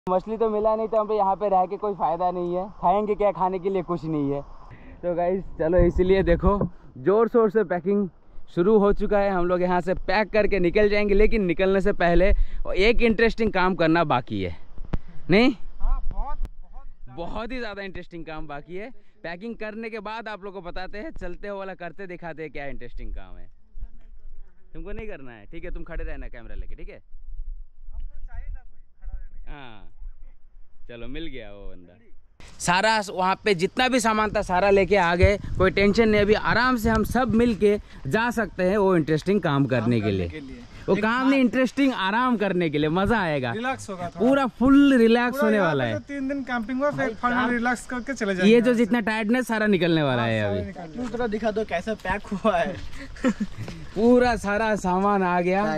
मछली तो मिला नहीं तो हम पे यहाँ पे रह के कोई फ़ायदा नहीं है, खाएंगे क्या, खाने के लिए कुछ नहीं है। तो गाइस चलो इसीलिए देखो ज़ोर शोर से पैकिंग शुरू हो चुका है। हम लोग यहाँ से पैक करके निकल जाएंगे, लेकिन निकलने से पहले एक इंटरेस्टिंग काम करना बाकी है। नहीं, बहुत ही ज़्यादा इंटरेस्टिंग काम बाकी है। पैकिंग करने के बाद आप लोग को बताते हैं, चलते हो वाला करते दिखाते हैं क्या इंटरेस्टिंग काम है। तुमको नहीं करना है, ठीक है, तुम खड़े रहना कैमरा लेके, ठीक है। हाँ चलो मिल गया वो बंदा। सारा वहाँ पे जितना भी सामान था सारा लेके आ गए, कोई टेंशन नहीं। अभी आराम से हम सब मिल के जा सकते हैं वो इंटरेस्टिंग काम करने के लिए। वो काम नहीं, इंटरेस्टिंग आराम करने के लिए, मजा आएगा, रिलैक्स होगा, पूरा फुल रिलैक्स होने वाला है। 3 दिन कैंपिंग हुआ, फिर फाइनल रिलैक्स करके चले जाएंगे। ये जो जितना टायर्डनेस सारा निकलने वाला है अभी। थोड़ा दिखा दो कैसा पैक हुआ है। पूरा सारा सामान आ गया।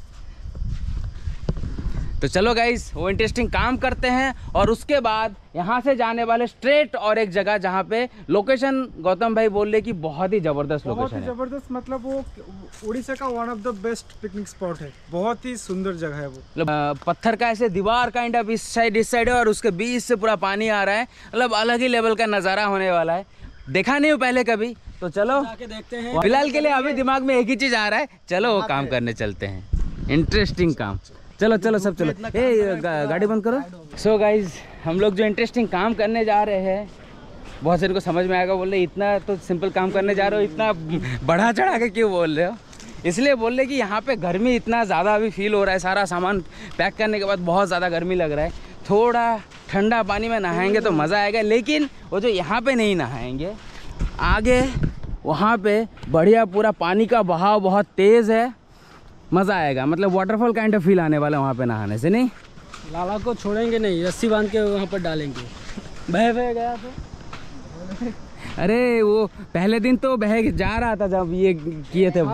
तो चलो गाइस वो इंटरेस्टिंग काम करते हैं और उसके बाद यहाँ से जाने वाले स्ट्रेट और एक जगह जहाँ पे लोकेशन गौतम भाई बोल रहे कि बहुत ही जबरदस्त लोकेशन है। जबरदस्त मतलब वो उड़ीसा का one of the best picnic spot है, बहुत ही सुंदर जगह है वो। मतलब पत्थर का ऐसे दीवार काइंड ऑफ इस साइड है और उसके बीच से पूरा पानी आ रहा है। मतलब अलग ही लेवल का नज़ारा होने वाला है, देखा नहीं हो पहले कभी। तो चलो देखते हैं। फिलहाल के लिए अभी दिमाग में एक ही चीज़ आ रहा है, चलो वो काम करने चलते हैं, इंटरेस्टिंग काम। चलो चलो सब चलो, गाड़ी बंद करो। सो गाइज हम लोग जो इंटरेस्टिंग काम करने जा रहे हैं, बहुत सारे को समझ में आएगा, बोल रहे इतना तो सिंपल काम करने जा रहे हो, इतना बढ़ा चढ़ा के क्यों बोल रहे हो। इसलिए बोल रहे कि यहाँ पे गर्मी इतना ज़्यादा अभी फील हो रहा है। सारा सामान पैक करने के बाद बहुत ज़्यादा गर्मी लग रहा है। थोड़ा ठंडा पानी में नहाएंगे तो मज़ा आएगा, लेकिन वो जो यहाँ पे नहीं नहाएंगे, आगे वहाँ पे बढ़िया पूरा पानी का बहाव बहुत तेज़ है, मज़ा आएगा। मतलब वाटरफॉल काइंड ऑफ फील आने वाला है वहाँ पे नहाने से। नहीं, लाला को छोड़ेंगे नहीं, रस्सी बांध के वहाँ पर डालेंगे। बह गया तो अरे वो पहले दिन तो बह जा रहा था जब ये किए थे।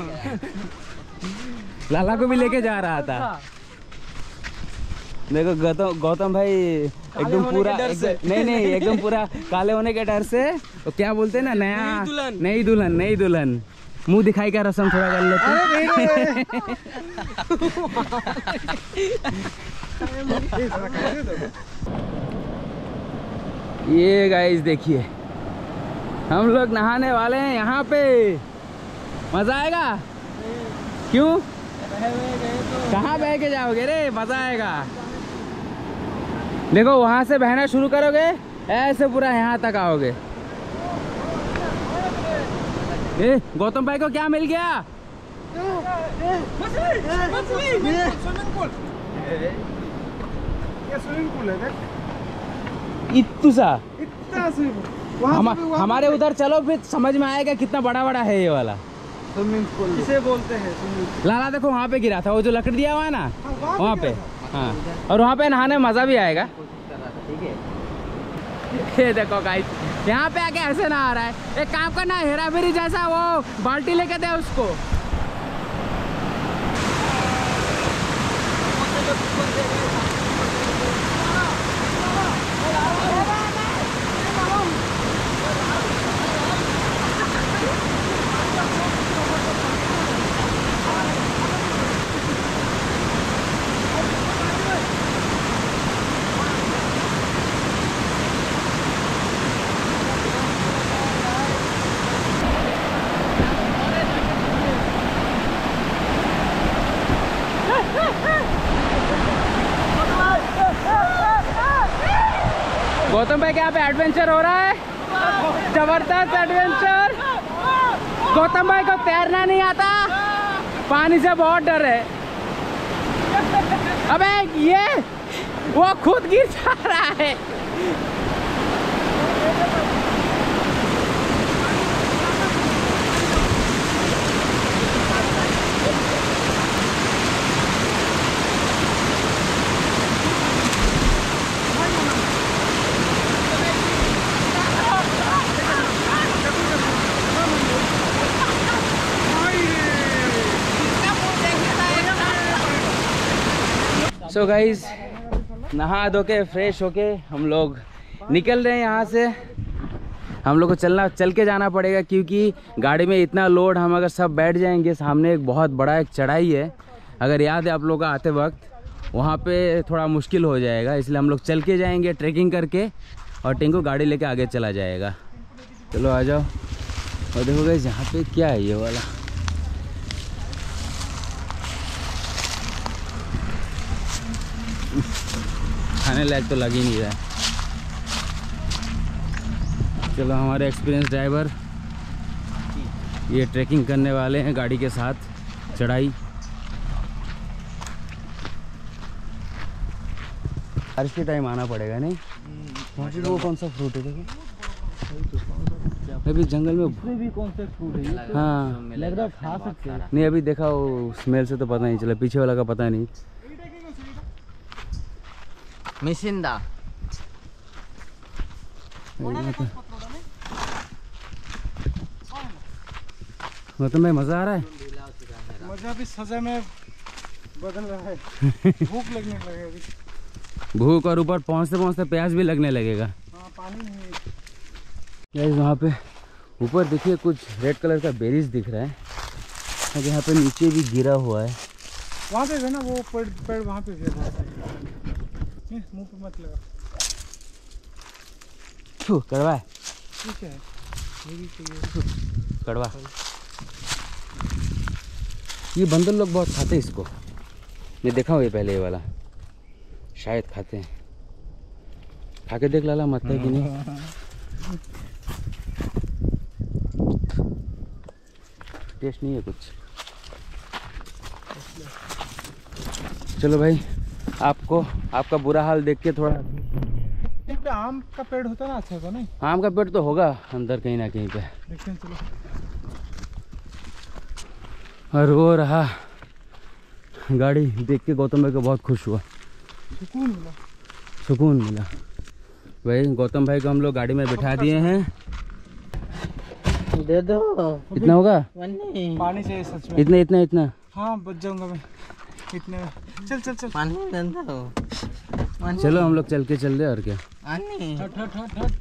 लाला को भी लेके जा रहा था। देखो गौतम भाई एकदम पूरा नहीं एकदम पूरा काले होने के डर से तो क्या बोलते हैं ना, नई दुल्हन मुंह दिखाई का रस्म थोड़ा कर लेते। ये गाइस देखिए हम लोग नहाने वाले हैं यहाँ पे, मजा आएगा। क्यों, कहाँ बह के जाओगे रे, मजा आएगा। देखो वहां से बहना शुरू करोगे, ऐसे पूरा यहाँ तक आओगे। गौतम भाई को क्या मिल गया? स्विमिंग पूल है, इतना हमारे पूल उधर चलो, फिर समझ में आएगा कितना बड़ा बड़ा है ये वाला स्विमिंग पूल। किसे बोलते हैं स्विमिंग पूल? लाला देखो वहाँ पे गिरा था, वो जो लकड़ी दिया हुआ है ना, वहाँ पे। हाँ, और वहाँ पे नहाने में मजा भी आएगा। ठीक है, ये देखो गाइस यहाँ पे आके ऐसे नहा रहा है। एक काम करना, हेरा फेरी जैसा वो बाल्टी लेके दे उसको। गौतम भाई के यहाँ पे एडवेंचर हो रहा है, जबरदस्त एडवेंचर। गौतम भाई को तैरना नहीं आता, पानी से बहुत डर है। अबे ये वो खुद गिर जा रहा है। सो गाइज नहा धो के फ्रेश होके हम लोग निकल रहे हैं यहाँ से। हम लोग को चल के जाना पड़ेगा, क्योंकि गाड़ी में इतना लोड, हम अगर सब बैठ जाएंगे, सामने एक बहुत बड़ा एक चढ़ाई है। अगर याद है आप लोगों का आते वक्त, वहाँ पे थोड़ा मुश्किल हो जाएगा, इसलिए हम लोग चल के जाएंगे ट्रैकिंग करके, और टिंकू गाड़ी लेके आगे चला जाएगा। चलो आ जाओ। और देखो गाइस यहाँ पे क्या है ये वाला, खाने लायक तो लग ही नहीं रहा है। चलो हमारे एक्सपीरियंस ड्राइवर ये ट्रैकिंग करने वाले हैं गाड़ी के साथ चढ़ाई। बारिश के टाइम आना पड़ेगा नहीं? वो कौन सा फ्रूट है देखो, अभी जंगल में भी कौन सा फ्रूट है? हाँ लग रहा खा सकते हैं। नहीं अभी देखा वो स्मेल से तो पता नहीं चला, पीछे वाला का पता नहीं। मिसिंदा मतलब भाई मज़ा आ रहा है। मजा भी सजा में बदल रहा है। भूख लगने लगे अभी। भूख और ऊपर पहुँचते पहुँचते प्यास भी लगने लगेगा। हाँ पानी नहीं है। गाइस वहाँ पे ऊपर देखिए कुछ रेड कलर का बेरीज दिख रहा है, और यहाँ पे नीचे भी गिरा हुआ है। वहाँ पे है ना वो पेड़ वहाँ पे भी है। मुँह पे मत लगा। छू कड़वा है, ठीक है ये भी चाहिए। कड़वा। ये बंदर लोग बहुत खाते हैं इसको, मैं देखा हूँ ये पहले, ये वाला शायद खाते हैं। खा के देख लाला मत है कि नहीं। टेस्ट नहीं है कुछ। चलो भाई, आपको आपका बुरा हाल देख के थोड़ा, एक आम का पेड़ होता ना, अच्छा होता नहीं? आम का पेड़ तो होगा अंदर कहीं ना कहीं पे। देखते हैं चलो। और वो रहा गाड़ी देख के गौतम भाई को बहुत खुश हुआ, सुकून मिला। सुकून मिला। भाई गौतम भाई को हम लोग गाड़ी में बिठा दिए हैं। दे दो। इतना होगा? पानी चाहिए सच में। इतना इतना इतना? हाँ बच जाऊंगा मैं इतने में। चल चल चल। पानी दे दो। चलो हम लोग चल के चल रहे और क्या। पानी। हट हट हट हट।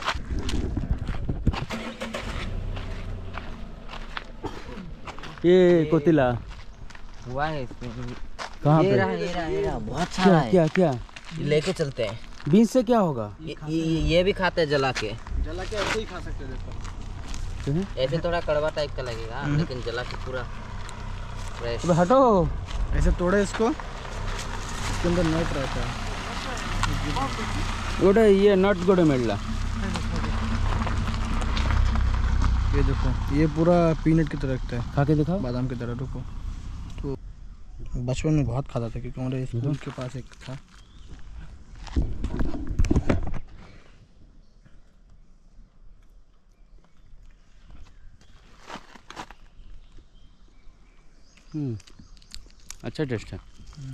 ये कोतिला हुआ है इसमें। कहाँ ये पे? रहा ये रहा ये रहा, बहुत क्या सारा है। क्या क्या? ये लेके चलते हैं। बीज से क्या होगा? ये भी खाते हैं जला के। जला के ऐसे ही खा सकते हैं। देखो ऐसे थोड़ा कड़वा टाइप का लगेगा, लेकिन जला के पूरा फ्रेश। अब हटो। ऐसे तोड़े इसको, इसके अंदर नट रहता है। गोटे ये नट गोटे मिलला। ये देखो ये पूरा पीनट की तरह लगता है, खा के दिखाओ। बादाम की तरह। रुको, तो बचपन में बहुत खाता था क्योंकि हमारे स्कूल के पास एक था। अच्छा टेस्ट है।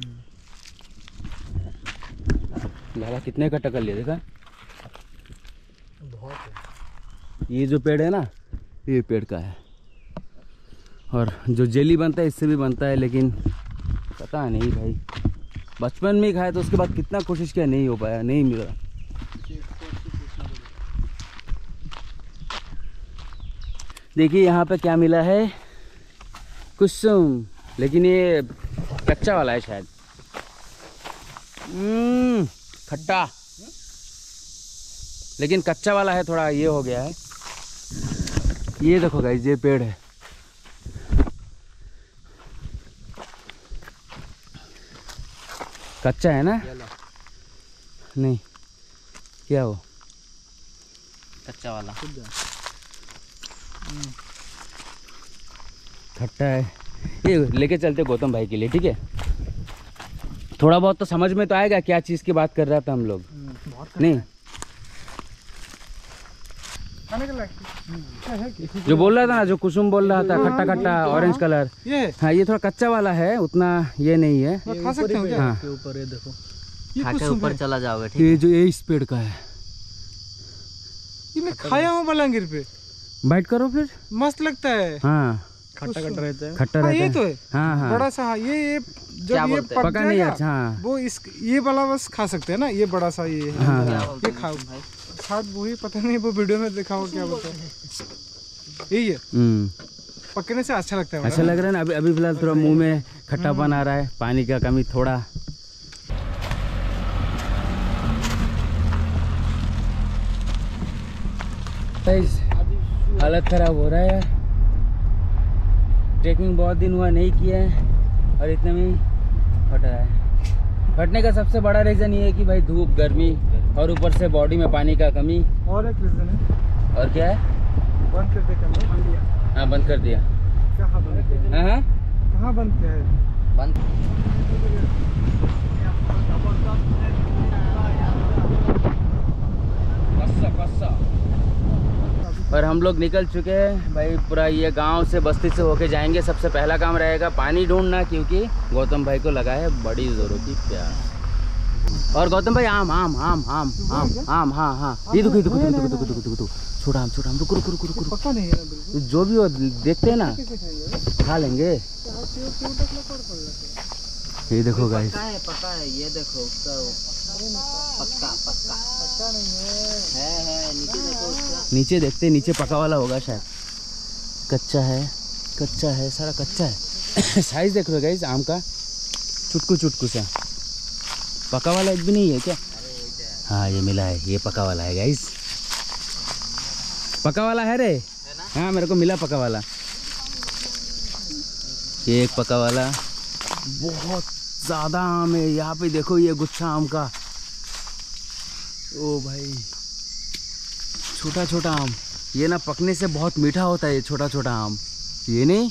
लाला कितने का टक्कर लिया देखा? बहुत है। ये जो पेड़ है ना, ये पेड़ का है, और जो जेली बनता है इससे भी बनता है, लेकिन पता नहीं भाई, बचपन में ही खाया तो उसके बाद कितना कोशिश किया नहीं हो पाया, नहीं मिला। देखिए यहाँ पे क्या मिला है, कुसुम, लेकिन ये कच्चा वाला है शायद। खट्टा, लेकिन कच्चा वाला है, थोड़ा ये हो गया है। ये देखो गाइस, ये पेड़ है, कच्चा है ना? नहीं, क्या हो? कच्चा वाला खट्टा है। ये लेके चलते गौतम भाई के लिए, ठीक है? थोड़ा बहुत तो समझ में तो आएगा क्या चीज़ की बात कर रहा था हम लोग। नहीं, खाने के लायक है कि? जो बोल रहा था ना, जो कुसुम बोल रहा था, खट्टा खट्टा ऑरेंज कलर, ये हाँ ये थोड़ा कच्चा वाला है, उतना ये नहीं है। खा सकते हो क्या? हाँ, के ऊपर ये देखो, खा के ऊपर चला जाओगे, ठीक ये जो ये इस पेड़ का है। ये मैं खाया हूँ बलांगीर पे, बाइट करो फिर। मस्त लगता है। हाँ, खट्टा खट्टा रहता है। खट्टा हाँ, रहता ये है। तो है हाँ हाँ, बड़ा सा। हाँ ये क्या जब ये बोलते हैं? पक पका नहीं जाएगा, अच्छा। हाँ वो इस ये वाला बस खा सकते हैं ना, ये बड़ा सा ये है। हाँ, क्या हाँ। बोलते ये हैं खाओ भाई? शायद वही, पता नहीं वो वीडियो में देखा हो क्या बोलते हैं। यही है, पकने से अच्छा लगता है। अच्छा लग रहा है ना? अभी अभी फिलहाल थोड़ा मुंह में खट्टापन आ रहा है, पानी का कमी थोड़ा। गाइस हालत ख़राब हो रहा है यार। ट्रैकिंग बहुत दिन हुआ नहीं किया है और इतने में फट रहा है। फटने का सबसे बड़ा रीज़न ये है कि भाई धूप, गर्मी और ऊपर से बॉडी में पानी का कमी। और एक रीजन है। और क्या है? बंद कर दे कैमरा। हाँ बंद कर दिया। कहाँ बंद किया? हाँ बंद और हम लोग निकल चुके हैं भाई। पूरा ये गांव से बस्ती से होके जाएंगे। सबसे पहला काम रहेगा पानी ढूंढना, क्योंकि गौतम भाई को लगा है बड़ी जोरों की प्यास। और गौतम भाई आम आम आम आम आम आम हाँ हाँ ये देखो छोटा आम रुको रुको रुको रुको। पक्का नहीं है ना बिल्कुल। जो भी हो देखते हैं ना, खा लेंगे। ये देखो गाइस, पका है ये देखो उसका पक्का है नीचे देखो उसका। नीचे देखते, नीचे पका वाला होगा शायद। कच्चा है सारा कच्चा है। साइज देख लो गाइस आम का, चुटकू सा। पका वाला एक भी नहीं है क्या? हाँ ये मिला है, ये पका वाला है गाइस। पका वाला है रे, हाँ मेरे को मिला पका वाला। ये एक पका वाला। बहुत ज़्यादा आम है यहाँ पे, देखो ये गुच्छा आम का। ओ भाई छोटा आम, ये ना पकने से बहुत मीठा होता है ये छोटा आम। ये नहीं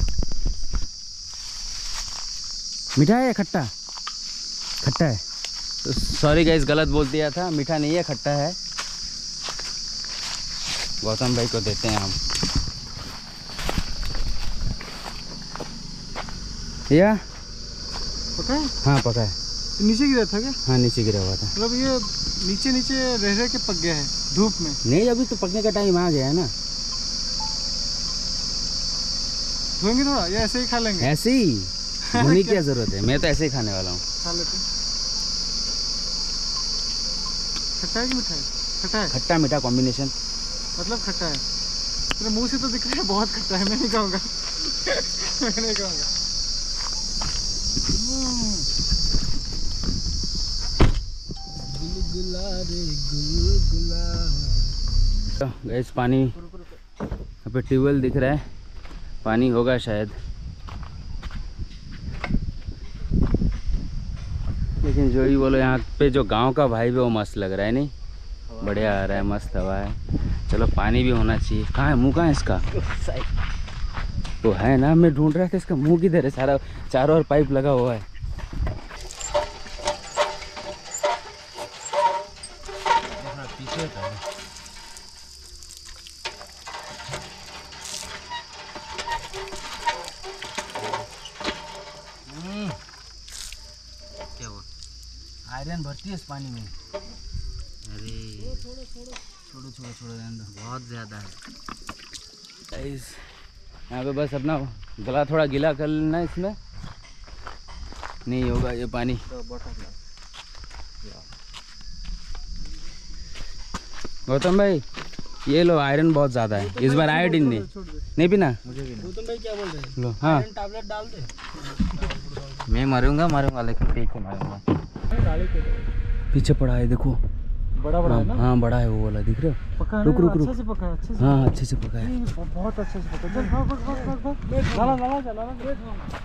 मीठा है या खट्टा है? तो सॉरी गाइस, गलत बोल दिया था। मीठा नहीं है, खट्टा है। गौतम भाई को देते हैं हम। या पका है? हाँ पका है। तो नीचे गिरा था क्या? हाँ नीचे गिरा हुआ था। मतलब ये नीचे रह के पक गया है धूप में? नहीं अभी तो पकने का टाइम आ गया है ना। धोएंगे थोड़ा या ऐसे ही खा लेंगे? ऐसे ही धोने की क्या जरूरत है, मैं तो ऐसे ही खाने वाला हूँ। खा लेते। खट्टा है कि मीठा है? खट्टा है। खट्टा मीठा कॉम्बिनेशन। मतलब खट्टा है। तेरे मुंह से तो दिख रहा है बहुत खट्टा है। मैं नहीं कहूँगा। मैं नहीं कहूँगा। गैस पानी यहाँ पे ट्यूबवेल दिख रहा है, पानी होगा शायद। लेकिन जो ही बोलो, यहाँ पे जो गांव का वाइब है वो मस्त लग रहा है। नहीं बढ़िया आ रहा है, मस्त हवा है। चलो पानी भी होना चाहिए। कहाँ है मुँह, कहाँ है इसका? तो है ना, मैं ढूंढ रहा था इसका मुँह किधर है। सारा चारों ओर पाइप लगा हुआ है। पीछे था। क्या हुआ? आयरन भरती है इस पानी में। अरे छोड़ो अंदर। बहुत ज़्यादा है। गाइस यहाँ पे बस अपना गला थोड़ा गीला कर लेना, इसमें नहीं होगा ये पानी। गौतम भाई ये लो, आयरन बहुत ज़्यादा है इस बार। आयोडीन नहीं पीना। गौतम भाई क्या बोल रहे हैं? लो हाँ टैबलेट डाल दे। मैं मरूंगा लेकिन पी के मारूंगा। पीछे पड़ा है देखो, बड़ा है ना? हाँ बड़ा है वो वाला, दिख रहे हो? पका है? रुक अच्छे से पका है, अच्छे से। हाँ अच्छे से पका है। बहुत अच्छे से पका है। चल भाग। लाला।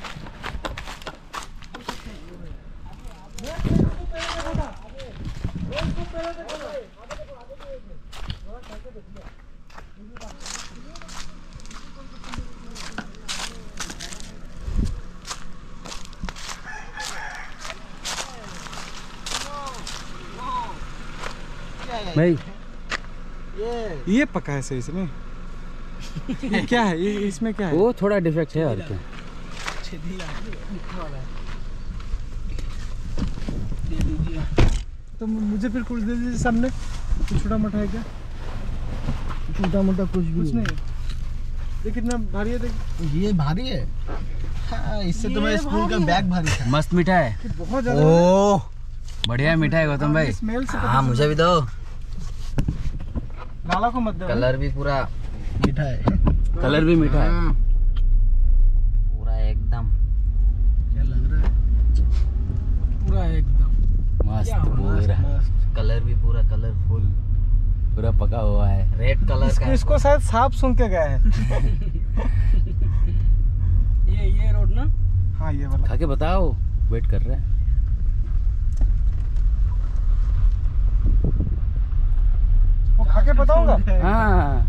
भाई ये पका है सही से नहीं? ये क्या है? ये इसमें क्या है? वो थोड़ा डिफेक्ट है और क्या। तो मुझे फिर कुछ दे दीजिए सामने। कुछ छोटा मोटा है क्या? छोटा मोटा कुछ भी कुछ नहीं। ये कितना भारी है? देख ये भारी है। हाँ, इससे तो मैं स्कूल का बैग भारी था। मस्त मीठा है, बहुत ज्यादा। ओह बढ़िया मीठा है गौतम भाई। स्मेल से हाँ मुझे भी दो। लाला को मत दो। कलर भी पूरा मीठा है। कलर भी मीठा है। पूरा एकदम क्या लग रहा है? पूरा एकदम मस्त पूरा। कलर भी पूरा कलरफुल। पूरा पका हुआ है, रेड कलर का। इसको शायद सांप सूंघ के गया है। ये रोड ना। हाँ ये वाला। खा के बताओ, वेट कर रहे हैं। वो खा के बताऊंगा। हाँ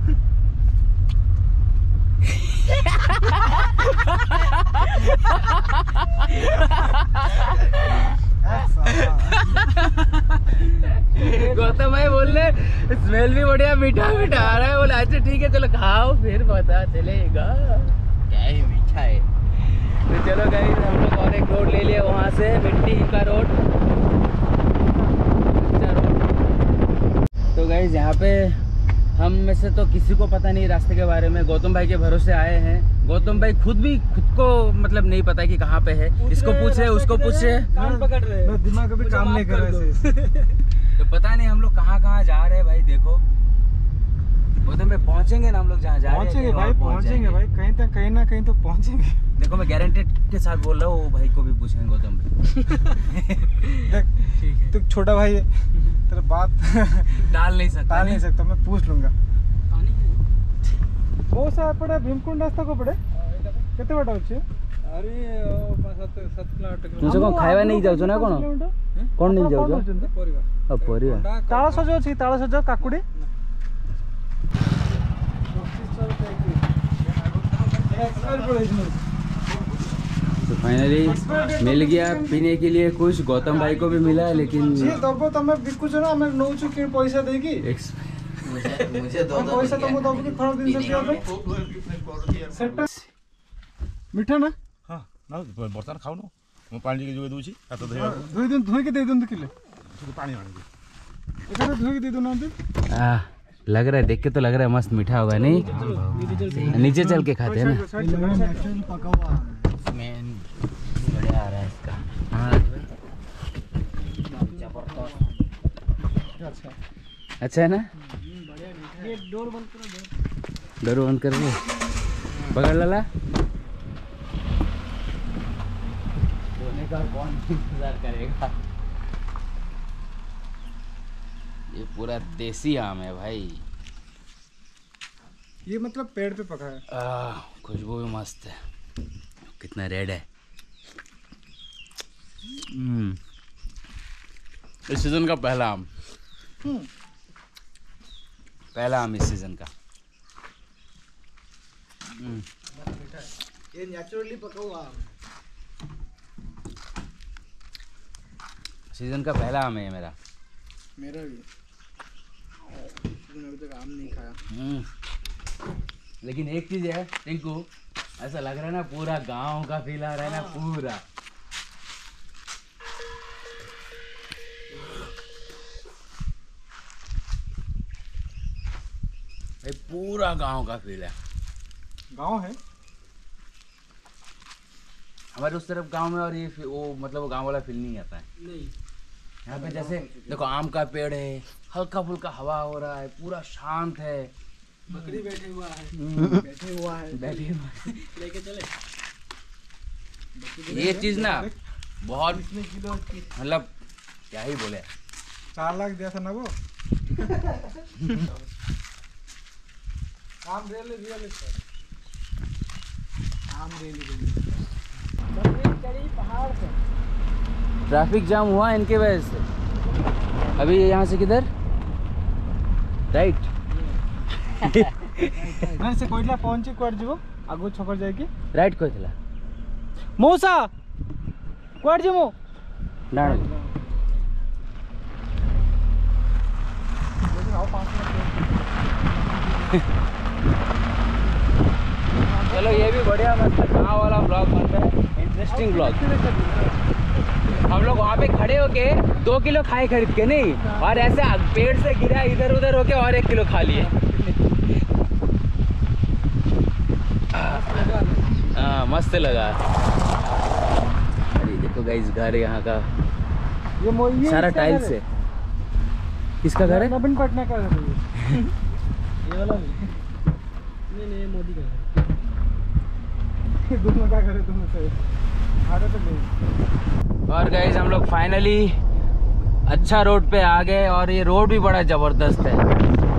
गौतम भाई बोल रहे स्मेल भी बढ़िया, मीठा मीठा आ रहा है। बोले अच्छा ठीक है चलो खाओ फिर पता चलेगा। क्या ही मीठा है। तो चलो गाइस हम लोग और एक रोड ले लिए वहाँ से, मिट्टी का रोड, अच्छा रोड। तो गाइस यहाँ पे हम में से तो किसी को पता नहीं रास्ते के बारे में, गौतम भाई के भरोसे आए हैं। गौतम भाई खुद को मतलब नहीं पता है कि कहाँ पे है, इसको पूछ रहे उसको पूछ रहे, कान पकड़ रहे। मेरा दिमाग अभी काम नहीं कर रहा है। तो पता नहीं हम लोग कहाँ जा रहे हैं भाई। देखो गौतम भाई पहुँचेंगे ना हम लोग जहाँ जा रहे हैं। पहुंचेंगे भाई, पहुंचेंगे भाई, कहीं ना कहीं तो पहुंचेंगे। देखो मैं गारंटेड के साथ बोल रहा हूँ, वो भाई को भी पूछेंगे गौतम भाई। देख तू छोटा भाई है, तेरा बात टाल नहीं सकता मैं पूछ लूंगा। पानी है। बहुत सा पड़े भीमकुंड रास्ता को पड़े केते बाटा अछि? अरे 5-7 किलोमीटर। तुमसे कौन खाଇବା नहीं जाउछ ना कोन नहीं जाउछ? परिवार। परिवार ताଳ ସଜ ଅଛି, ताଳ ସଜ କାକୁଡି। तो फाइनली मिल गया पीने के लिए कुछ, गौतम भाई को भी मिला लेकिन जी दबो तमे बिकुछ ना, हमें नौछु के पैसा देगी। मुझे दो पैसा तुम दबो कि खराब दिन से दिया मीठा ना। हाँ ना बर्तमान खाऊ ना मु पानी के जोगे दूची हाथ धोइबा धोई दिन धोई के दे दूं किलो पानी आने एटा धोई के दे दूं ना। लग रहा है, देख के तो लग रहा है मस्त मीठा होगा नहीं? नीचे चल के खाते हैं ना। बढ़िया आ रहा है इसका। हाँ अच्छा है ना। डोर बंद करो। डोर बंद कर दो, पकड़ लाला। धोने का कौन इंतजार करेगा। ये पूरा देसी आम है भाई। ये मतलब पेड़ पे पका है। खुशबू भी मस्त है। कितना रेड है। इस सीजन का पहला आम, पहला आम इस सीजन का। ये नेचुरली पका हुआ आम। सीजन का पहला आम है मेरा। मेरा भी अभी तक आम नहीं खाया। लेकिन एक चीज है टिंकू, ऐसा लग रहा है ना पूरा गांव का फील आ रहा है ना पूरा। भाई पूरा गांव का फील है। गांव है हमारे उस तरफ गांव में, और ये वो मतलब वो गांव वाला फील नहीं आता है। नहीं यहाँ पे जैसे देखो आम का पेड़ है, हल्का फुल्का हवा हो रहा है, पूरा शांत है। बकरी बैठे हुआ है। बैठे हुए लेके चले। ये चीज ना बहुत मतलब क्या ही बोले। 4 लाख दिया था ना वो। आम रियल आम चढ़ी पहाड़ पे। ट्रैफिक जाम हुआ इनके वजह से। अभी यहाँ से किधर राइट? ना से कोइला पहुंची क्वाड जीवो आगो छकर जाय की राइट कहला मौसा क्वाड जीवो डाण। चलो ये भी बढ़िया मस्त गाँव वाला ब्लॉग बन रहा है, इंटरेस्टिंग ब्लॉग। हम लोग वहाँ पे खड़े होके 2 किलो खाए खरीद के नहीं, और ऐसे पेड़ से गिरा इधर उधर होके और 1 किलो खा लिए। हाँ मस्त लगा। अरे देखो गाइस घर यहाँ का ये सारा टाइल्स है। किसका घर है? नवीन पटना का घर है ये वाला नहीं मोदी का है। दोनों का घर है, दोनों से आगे तो नहीं। और गाइस हम लोग फाइनली अच्छा रोड पे आ गए, और ये रोड भी बड़ा ज़बरदस्त है।